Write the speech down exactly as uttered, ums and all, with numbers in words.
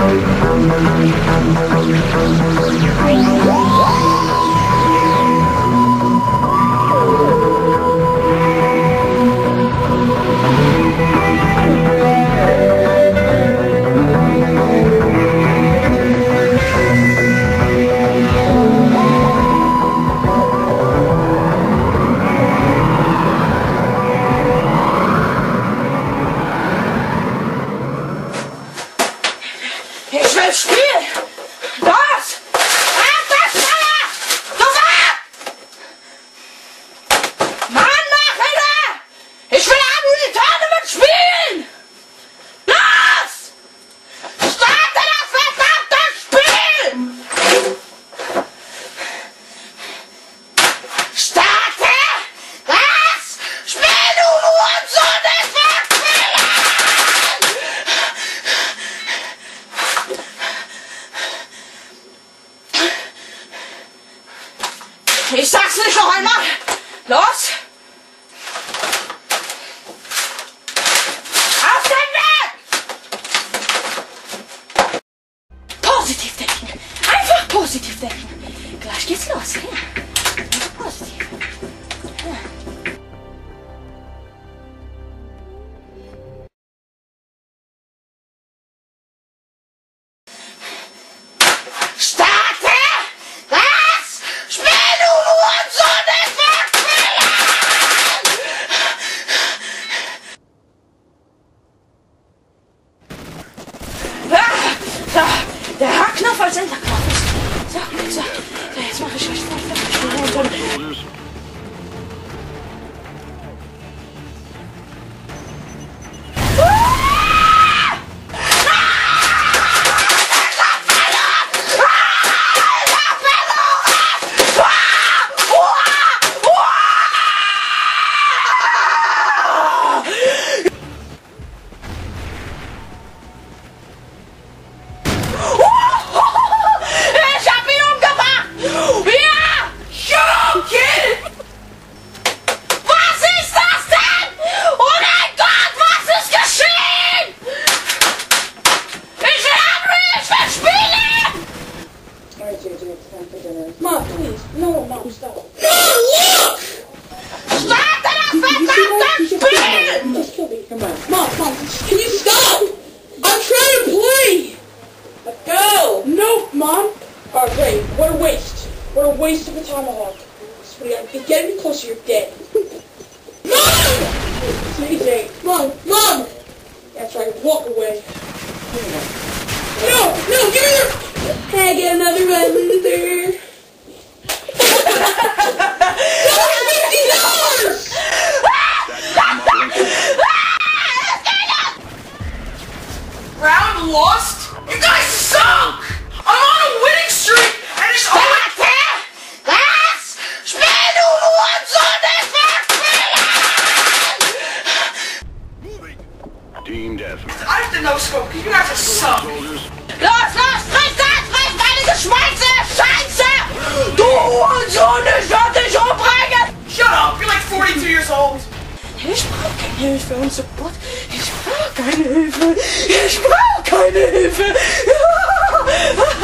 Ich sag's nicht noch einmal. Los! Auf den Weg! Positiv denken. Einfach positiv denken. Gleich geht's los. Ja. Einfach positiv. Ja. Der Hackknopf als Enterknopf ist. So, so. So, jetzt mache ich euch fertig. Mom, please. No, Mom, stop. No, look! Stop that verdammte Spiel! Just kill me. Come on. Mom, Mom, can you stop? I'm trying to play! Let go! No, Mom. Alright, wait. What a waste. What a waste of a tomahawk. Sweetheart, if you get any closer, you're dead. Mom! C J. Mom, Mom! That's right, walk away. No, no, give me your... Can I get another one there? fifty dollars! Round lost? You guys suck! I'm on a winning streak and it's always... Das Spiel nur Moving. Team death. I have to no scope because you guys are suck. Los, los, friss das, friss deine Geschweiße, Scheiße! Du Hurensohn, ich werde dich umbringen! Shut up, you're like forty-two years old. Ich brauch keine Hilfe und Support. Ich brauch keine Hilfe. Ich brauch keine Hilfe.